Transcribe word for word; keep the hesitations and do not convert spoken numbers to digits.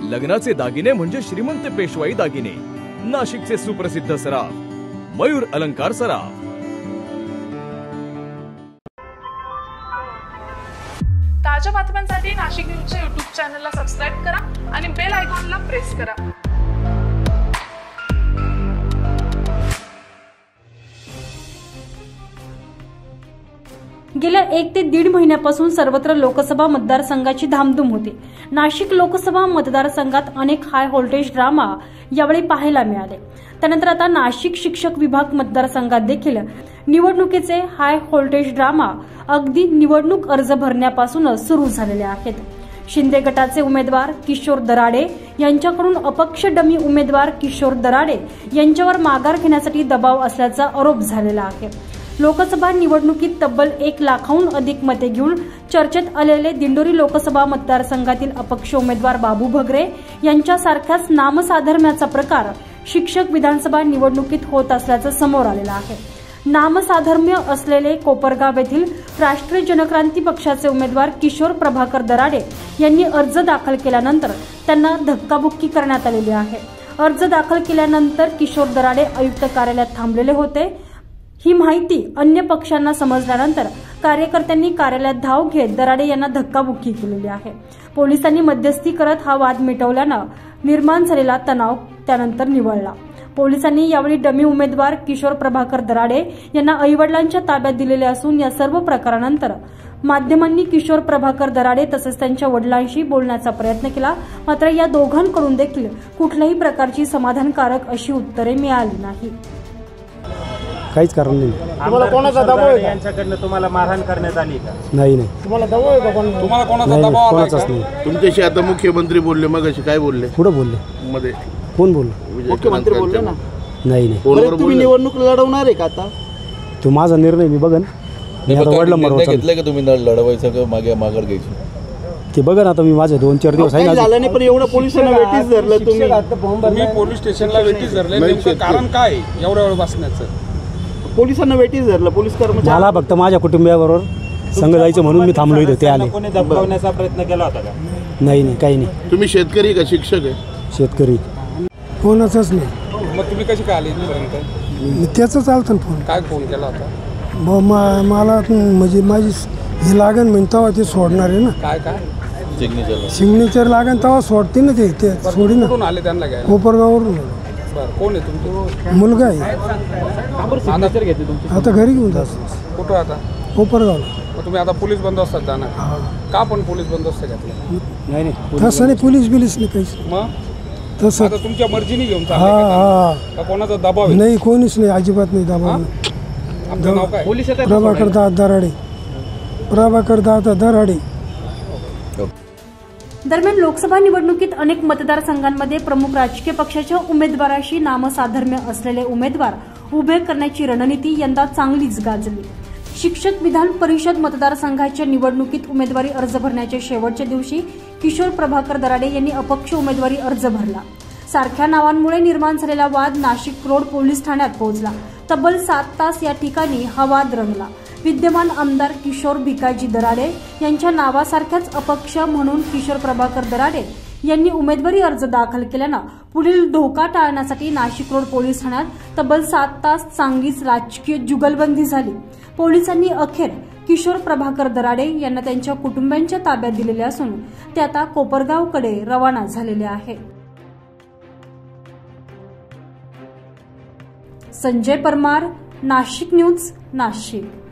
लग्नाचे दागिने म्हणजे श्रीमंत पेशवाई दागिने, नाशिकचे सुप्रसिद्ध सराफ मयूर अलंकार सराफ। ताज्या बातम्यांसाठी नाशिक न्यूजच्या यूट्यूब चॅनलला सबस्क्राईब करा आणि बेल आयकॉनला प्रेस करा। गेल्या एक ते दीड महिन्यापासून सर्वत्र लोकसभा मतदारसंघाची धामधूम होती। नाशिक लोकसभा मतदारसंघात अनेक हाय व्होल्टेज ड्रामा यावेळी पाहायला मिळाले। त्यानंतर आता नाशिक शिक्षक विभाग मतदारसंघात देखील निवडणुकीचे हाय व्होल्टेज ड्रामा अगदी निवडणूक अर्ज भरण्यापासूनच सुरू झालेले आहेत। शिंदे गटाचे उमेदवार किशोर दराडे यांच्याकडून अपक्ष डमी उमेदवार किशोर दराडे यांच्यावर माघार घेण्यासाठी दबाव असल्याचा आरोप झालेला आहे। लोकसभा निवडणुकीत तब्बल एक लाखाहून अधिक मते घेऊन चर्चेत आलेले दिंडोरी लोकसभा मतदारसंघातील अपक्ष उमेदवार बाबू भगरे यांच्यासारख्याच नामसाधर्म्याचा प्रकार शिक्षक विधानसभा निवडणुकीत होत असल्याचं समोर आलेलं आहे। नामसाधर्म्य असलेले कोपरगाव येथील राष्ट्रीय जनक्रांती पक्षाचे उमेदवार किशोर प्रभाकर दराडे यांनी अर्ज दाखल केल्यानंतर त्यांना धक्काबुक्की करण्यात आलेली आहे। अर्ज दाखल केल्यानंतर किशोर दराडे आयुक्त कार्यालयात थांबलेले होते। ही माहिती अन्य पक्षांना समजल्यानंतर कार्यकर्त्यांनी कार्यालयात धाव घेत दराडे यांना धक्काबुक्की केलेली आहे। पोलिसांनी मध्यस्थी करत हा वाद मिटवल्यानं निर्माण झालेला तणाव त्यानंतर निवळला। पोलिसांनी यावेळी डमी उमेदवार किशोर प्रभाकर दराडे यांना आईवडिलांच्या ताब्यात दिलेले असून या सर्व प्रकारानंतर माध्यमांनी किशोर प्रभाकर दराडे तसेच त्यांच्या वडिलांशी बोलण्याचा प्रयत्न केला, मात्र या दोघांकडून देखील कुठल्याही प्रकारची समाधानकारक अशी उत्तरे मिळाली नाही। काहीच कारण नाही। तुम्हाला कोणाचा दबाव आहे? यांच्याकडनं तुम्हाला मारहाण करण्यात आली का? नाही नाही। तुम्हाला दबाव आहे का? तुम्हाला कोणाचा दबाव आला? कोणाचाच नाही। तुमच्याशी आता मुख्यमंत्री बोलले, मग अशी काय बोलले? पुढे बोलले मध्ये कोण बोललं? मुख्यमंत्री बोलले ना? नाही नाही। तुम्ही निवडणूक लढवणार आहे का आता? तो माझा निर्णय मी बघन। मी आता वडलं मरवतो घेतलं का तुम्ही लढवायचं का मागे माघार घ्यायची? ते बघा ना, आता मी माझे दोन चार दिवस आहे ना झालं नाही, पण एवढं पोलिसांना वेटीस धरलं तुम्ही। तुम्ही पोलीस स्टेशनला वेटीस धरले, नेमकं कारण काय एवढ्या वेळ बसण्याचं? पोलिसांना वेटीस धरलं पोलीस कर्मचारी। मला फक्त माझ्या कुटुंबियाबरोबर संघ जायचं म्हणून मी थांबलो इथे। ते आले। कोणी दबावण्याचा प्रयत्न केला होता का? नाही नाही, काही नाही। तुम्ही शेतकरी का शिक्षक आहे? शेतकरी। कोणाचाच नाही। मग तुम्ही कशी काय आली इथपर्यंत? त्याचा चालतं फोन। काय फोन केला होता? मला म्हणजे माझी हे लागन म्हणजे तेव्हा ते सोडणार आहे ना। काय काय सिग्नेचर सिग्नेचर लागन तेव्हा सोडते ना ते ते सोडी ना। कुठून आले त्यांना घ्यायला? कोपरगाववरून। बरं, कोण आहे तुमचं? मुलगा आहे। आता घरी घेऊन जात। कुठं आता? कोपरगावला। मग तुम्ही आता पोलीस बंदोबस्तात जाणार का? पण पोलीस बंदोबस्त घेतला? नाही नाही, तसं नाही, पोलीस बिलीस नाही काहीच। मग तसं आता तुमच्या मर्जीने घेऊन हा हा चालले का? कोणाचा दबाव आहे? नाही, कोणीच नाही, अजिबात नाही दबाव। आपलं नाव काय? प्रभाकर दादा दराडे। प्रभाकर दादा दराडे। दरम्यान लोकसभा निवडणुकीत अनेक मतदारसंघांमध्ये प्रमुख राजकीय पक्षाच्या उमेदवाराशी नामसाधर्म्य असलेले उमेदवार उभे करण्याची रणनीती यंदा चांगलीच गाजली। शिक्षक विधान परिषद मतदारसंघाच्या निवडणुकीत उमेदवारी अर्ज भरण्याच्या शेवटच्या दिवशी किशोर प्रभाकर दराडे यांनी अपक्ष उमेदवारी अर्ज भरला। सारख्या नावांमुळे निर्माण झालेला वाद नाशिक रोड पोलीस ठाण्यात पोहोचला। तब्बल सात तास या ठिकाणी हा वाद रंगला। विद्यमान आमदार किशोर भिकाजी दराडे यांच्या नावासारख्याच अपक्ष म्हणून किशोर प्रभाकर दराडे यांनी उमेदवारी अर्ज दाखल केल्यानं पुढील धोका टाळण्यासाठी नाशिक रोड पोलीस ठाण्यात तब्बल सात तास चांगलीच राजकीय जुगलबंदी झाली। पोलिसांनी अखेर किशोर प्रभाकर दराडे यांना त्यांच्या कुटुंबियांच्या ताब्यात दिलेले असून ते आता कोपरगावकडे रवाना झालेले आहे। संजय परमार, नाशिक न्यूज, नाशिक।